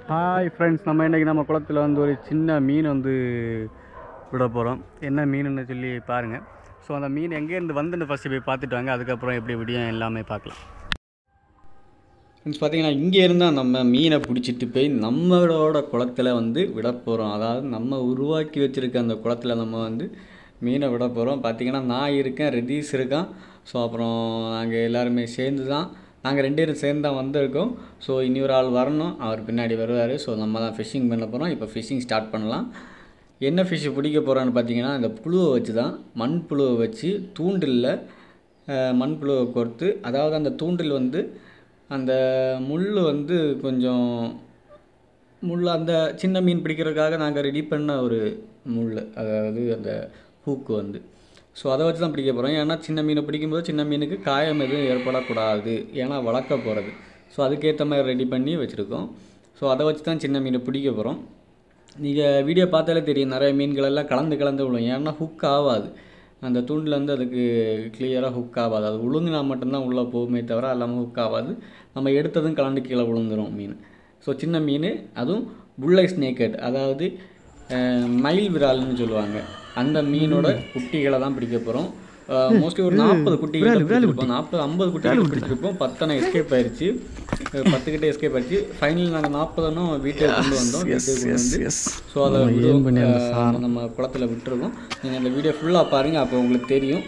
Hi friends, நம்ம இன்றைக்கி நம்ம குளத்தில் வந்து ஒரு சின்ன மீன் வந்து விட போகிறோம். என்ன மீனுன்னு சொல்லி பாருங்கள். ஸோ அந்த மீன் எங்கேருந்து வந்துன்னு ஃபஸ்ட்டு போய் பார்த்துட்டு வாங்க, அதுக்கப்புறம் எப்படி விடியும் எல்லாமே பார்க்கலாம். ஃப்ரெண்ட்ஸ், பார்த்திங்கன்னா இங்கே இருந்தால் நம்ம மீனை பிடிச்சிட்டு போய் நம்மளோட குளத்தில் வந்து விட போகிறோம். அதாவது நம்ம உருவாக்கி வச்சுருக்க அந்த குளத்தில் நம்ம வந்து மீனை விட போகிறோம். பார்த்திங்கன்னா நான் இருக்கேன், ரெதீஸ் இருக்கான். ஸோ அப்புறம் நாங்கள் எல்லாருமே சேர்ந்து தான், நாங்கள் 2 பேரும் சேர்ந்து தான் வந்திருக்கோம். ஸோ இன்னொரு ஆள் வரணும், அவர் பின்னாடி வருவார். ஸோ நம்ம தான் ஃபிஷ்ஷிங் பண்ண போகிறோம். இப்போ ஃபிஷ்ஷிங் ஸ்டார்ட் பண்ணலாம். என்ன ஃபிஷ்ஷு பிடிக்க போகிறோன்னு பார்த்தீங்கன்னா, இந்த புழுவை வச்சு தான், மண் புழுவை வச்சு தூண்டிலில் மண் புழுவை கோர்த்து, அதாவது அந்த தூண்டில் வந்து அந்த முள் வந்து கொஞ்சம் அந்த சின்ன மீன் பிடிக்கிறதுக்காக நாங்கள் ரெடி பண்ண ஒரு முள், அதாவது அந்த ஹூக்கு வந்து. ஸோ அதை வச்சு தான் பிடிக்க போகிறோம். ஏன்னா சின்ன மீனை பிடிக்கும்போது சின்ன மீனுக்கு காயம் எதுவும் ஏற்படக்கூடாது, ஏன்னா வளர்க்க போகிறது. ஸோ அதுக்கேற்ற மாதிரி ரெடி பண்ணி வச்சுருக்கோம். ஸோ அதை வச்சு தான் சின்ன மீனை பிடிக்க போகிறோம். நீங்கள் வீடியோ பார்த்தாலே தெரியும், நிறைய மீன்கள் எல்லாம் கலந்து விழும். ஏன்னா ஹுக் ஆகாது, அந்த தூண்டில் வந்து அதுக்கு கிளியராக ஹுக் ஆகாது. அது விழுங்கினா மட்டும்தான் உள்ளே போகுமே தவிர எல்லாமே ஹுக் ஆகாது. நம்ம எடுத்ததும் கலந்து கீழே விழுந்துடும் மீன். ஸோ சின்ன மீன், அதுவும் புல்லை ஸ்னேக்கட், அதாவது மயில் விரால்னு சொல்லுவாங்க, அந்த மீனோட குட்டிகளை தான் பிடிக்க போகிறோம். மோஸ்ட்லி ஒரு 40 குட்டிகள் பிடிச்சிருப்போம், 40-50 குட்டிகள் பிடிச்சிருப்போம். 10 எஸ்கேப் ஆயிடுச்சு, 10 கிட்ட எஸ்கேப் ஆயிடுச்சு. ஃபைனல் நாங்கள் 40 வீட்டுக்கு கொண்டு வந்தோம். வீட்டுக்கு கொண்டு வந்து ஸோ அதை நம்ம குளத்தில் விட்டுருக்கோம். நீங்கள் அந்த வீடியோ ஃபுல்லாக பாருங்கள், அப்போ உங்களுக்கு தெரியும்.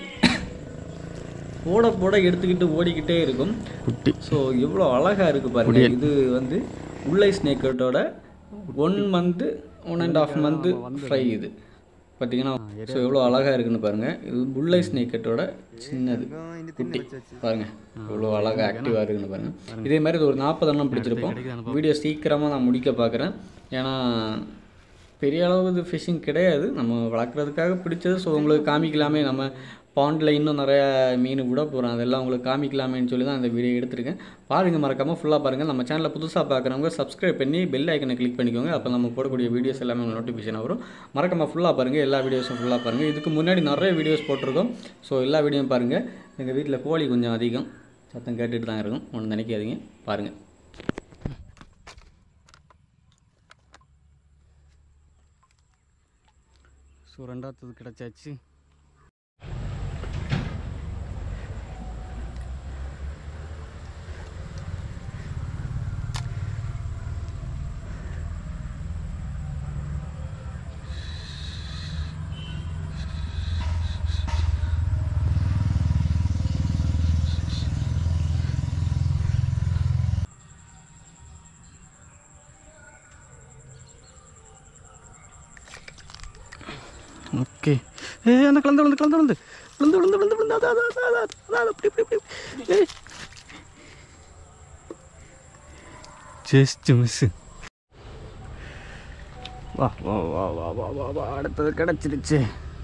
போட எடுத்துக்கிட்டு ஓடிக்கிட்டே இருக்கும் குட்டி. ஸோ எவ்வளோ அழகாக இருக்குது பாருங்கள். இது வந்து புல்லை ஸ்னேக்கட்டோட 1 மந்த்து 1.5 மந்த்து ஃப்ரை. இது பார்த்தீங்கன்னா ஸோ எவ்வளோ அழகாக இருக்குன்னு பாருங்கள். இது புல்லை ஸ்னேக்கட்டோட சின்னது குட்டி பாருங்கள், எவ்வளோ அழகாக ஆக்டிவாக இருக்குன்னு பாருங்கள். இதே மாதிரி இது ஒரு 40 பிடிச்சிருப்போம். வீடியோ சீக்கிரமாக நான் முடிக்க பார்க்குறேன், ஏன்னா பெரிய அளவு இது ஃபிஷ்ஷிங் கிடையாது, நம்ம வளர்க்குறதுக்காக பிடிச்சது. ஸோ உங்களுக்கு காமிக்கலாமே, நம்ம பாண்டில் இன்னும் நிறையா மீன் விட போகிறோம், அதெல்லாம் உங்களுக்கு காமிக்கலாமேன்னு சொல்லி தான் அந்த வீடியோ எடுத்திருக்கேன். பாருங்கள், மறக்காமல் ஃபுல்லாக பாருங்கள். நம்ம சேனலில் புதுசாக பார்க்குறவங்க சப்ஸ்கிரைப் பண்ணி பெல் ஐக்கனை கிளிக் பண்ணிக்கோங்க. அப்போ நம்ம போடக்கூடிய வீடியோஸ் எல்லாமே உங்களுக்கு நோட்டிஃபிகேஷன் வரும். மறக்காமல் ஃபுல்லாக பாருங்கள், எல்லா வீடியோஸும் ஃபுல்லாக பாருங்கள். இதுக்கு முன்னாடி நிறைய வீடியோஸ் போட்டிருக்கோம். ஸோ எல்லா வீடியோவும் பாருங்கள். எங்கள் வீட்டில் கோழி கொஞ்சம் அதிகம், சத்தம் கேட்டுட்டு தான் இருக்கும், ஒன்று நினைக்காதீங்க, பாருங்கள். ஸோ 2வது கிடச்சாச்சு. ஓகே, அந்த கலந்து ஜஸ்ட் மிஸ். வா வா வா வா வா வா வா, அடுத்தது கிடச்சிருச்சு.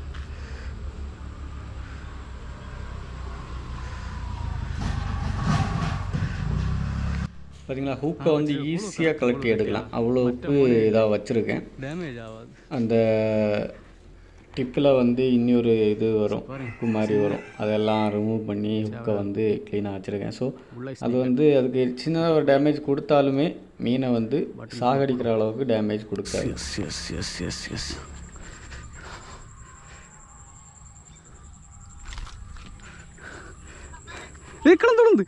பார்த்தீங்களா, ஹூக்கை வந்து ஈஸியாக கலட்டி எடுக்கலாம், அவ்வளோ உப்பு இதாக வச்சுருக்கேன். டேமேஜ் ஆகாது. அந்த டிப்பில் வந்து இன்னொரு இது வரும், உப்பு மாதிரி வரும், அதெல்லாம் ரிமூவ் பண்ணி ஹுக்கை வந்து க்ளீனாக வச்சுருக்கேன். ஸோ அது வந்து அதுக்கு சின்னதாக ஒரு டேமேஜ் கொடுத்தாலுமே மீனை வந்து சாகடிக்கிற அளவுக்கு டேமேஜ் கொடுக்காது. எஸ் கலந்து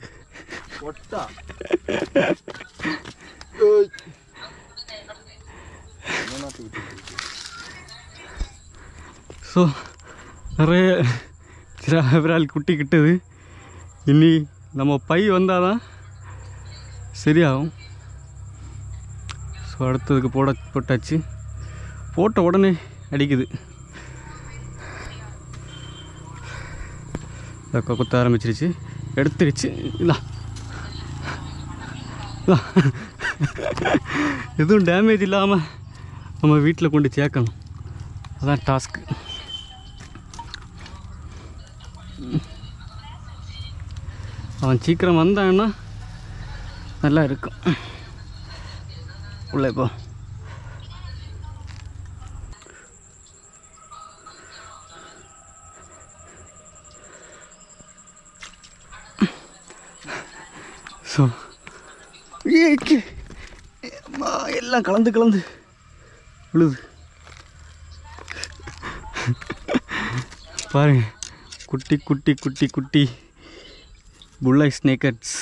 ஸோ நிறைய விரால் குட்டி கிட்டது. இனி நம்ம பை வந்தால் தான் சரியாகும். ஸோ அடுத்ததுக்கு போட்டாச்சு. போட்ட உடனே அடிக்குது, குத்த ஆரம்பிச்சிருச்சு, எடுத்துருச்சு. எதுவும் டேமேஜ் இல்லாமல் நம்ம வீட்டில் கொண்டு சேர்க்கணும், அதான் டாஸ்க்கு. அவன் சீக்கிரம் வந்தான்னா நல்லா இருக்கும். உள்ளே இப்போ ஸோ எல்லாம் கலந்து விழுது பாருங்க. குட்டி புல்லை ஸ்னேக்கட்ஸ்.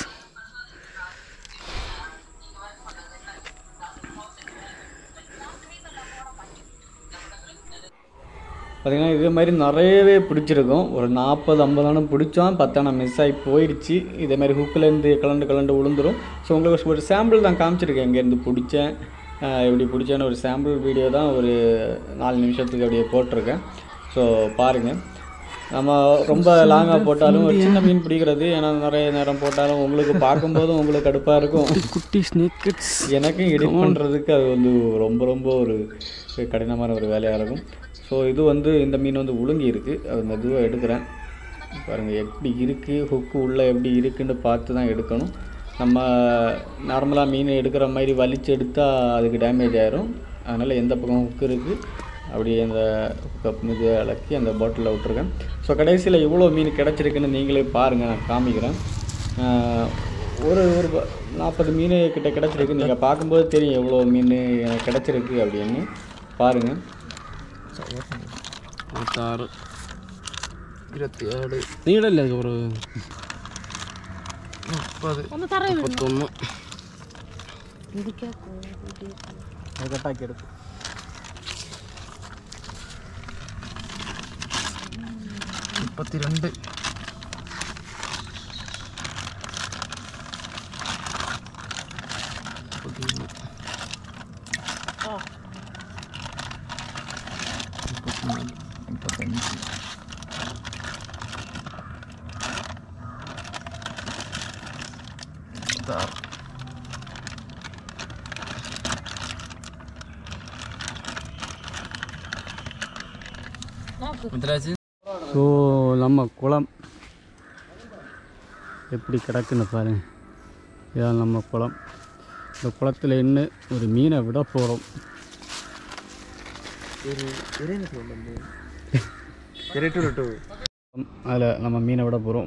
பார்த்திங்கன்னா இதே மாதிரி நிறையவே பிடிச்சிருக்கும். ஒரு 40-50 பிடிச்சோம், 10 மிஸ் ஆகி போயிடுச்சு. இதேமாதிரி ஹுக்கிலேருந்து கலண்டு விழுந்துடும். ஸோ உங்களுக்கு ஒரு சாம்பிள் தான் காமிச்சிருக்கேன், எங்கேருந்து பிடிச்சேன், எப்படி பிடிச்சேன்னு ஒரு சாம்பிள் வீடியோ தான் ஒரு 4 நிமிஷத்துக்கு அப்படியே போட்டிருக்கேன். ஸோ பாருங்கள். நம்ம ரொம்ப லாங்காக போட்டாலும் ஒரு சின்ன மீன் பிடிக்கிறது, ஏன்னா நிறைய நேரம் போட்டாலும் உங்களுக்கு பார்க்கும்போதும் உங்களுக்கு கடுப்பாக இருக்கும். குட்டி ஸ்னேக்கட்ஸ் எனக்கும் எடிட் பண்ணுறதுக்கு அது வந்து ரொம்ப ஒரு கடினமான ஒரு வேலையாக இருக்கும். ஸோ இது வந்து இந்த மீன் வந்து உளுங்கி இருக்குது, அது மெதுவாக எடுக்கிறேன். பாருங்கள் எப்படி இருக்குது, ஹுக்கு உள்ளே எப்படி இருக்குன்னு பார்த்து தான் எடுக்கணும். நம்ம நார்மலாக மீன் எடுக்கிற மாதிரி வலிச்சு எடுத்தால் அதுக்கு டேமேஜ் ஆகிரும். அதனால் எந்த பக்கம் ஹுக்கு இருக்குது அப்படியே அந்த கப் மீது இலக்கி அந்த பாட்டிலில் விட்டுருக்கேன். ஸோ கடைசியில் எவ்வளோ மீன் கிடச்சிருக்குன்னு நீங்களே பாருங்கள், நான் காமிக்கிறேன். ஒரு 40 மீன் கிட்ட கிடச்சிருக்கு. நீங்கள் பார்க்கும்போது தெரியும் எவ்வளோ மீன் எனக்கு கிடச்சிருக்கு அப்படின்னு. பாருங்கள். 26 27 நீடല്ലേ ஒரு 30 31 கட்டாக்கி எடுத்து 32 ஸோ நம்ம குளம் எப்படி கிடக்குன்னு பாருங்கள். இதான் நம்ம குளம். இந்த குளத்தில் இன்னும் ஒரு மீனை விட போகிறோம். அதில் நம்ம மீனை விட போகிறோம்.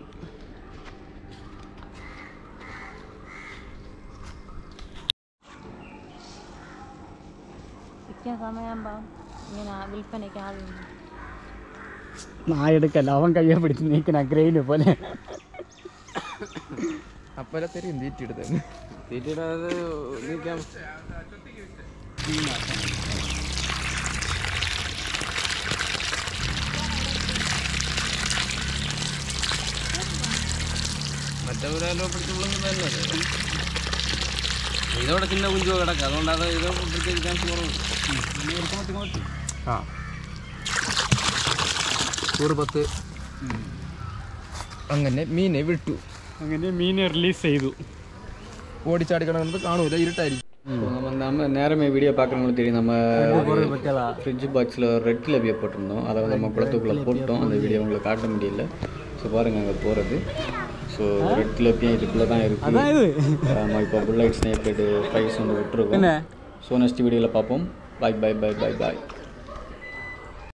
நான் எடுக்கல, அவன் கையை பிடிச்சி நீக்க நான் கிரெயின் போல. அப்போ தெரியும் தீட்டிடுது தீட்டிடாது நீக்க മറ്റവരെല്ലാം പിടിച്ചുള്ളത് തന്നെ. ഇതോടെ ചിന്ന കുഞ്ചോ കിടക്കുക, അതുകൊണ്ട് അത് ഇതോ പിടിച്ച ചാൻസ് കുറവുണ്ട്. ആ 10 അങ്ങനെ മീനെ വിട്ടു, അങ്ങനെ മീനെ റിലീസ് ചെയ്തു. ഓടിച്ചാടി കിടക്കുന്നത് കാണൂല, ഇരുട്ടായിരിക്കും. நம்ம நேரமே வீடியோ பார்க்குறவங்களுக்கு தெரியும், நம்ம ஃப்ரிட்ஜ் பாக்ஸில் ரெட் டிலபியா போட்டிருந்தோம். அதை வந்து நம்ம குளத்துக்குள்ளே போட்டோம். அந்த வீடியோ உங்களுக்கு காட்ட முடியல. ஸோ பாருங்கள் அங்கே போகிறது. ஸோ ரெட் டிலபியா இதுக்குள்ளே தான் இருக்குது. நம்ம இப்போ புல்லைட் ஸ்னேக்கட் ப்ரைஸ் வந்து விட்டுருக்கோம். ஸோ நெக்ஸ்ட் வீடியோவில் பார்ப்போம். பாய்.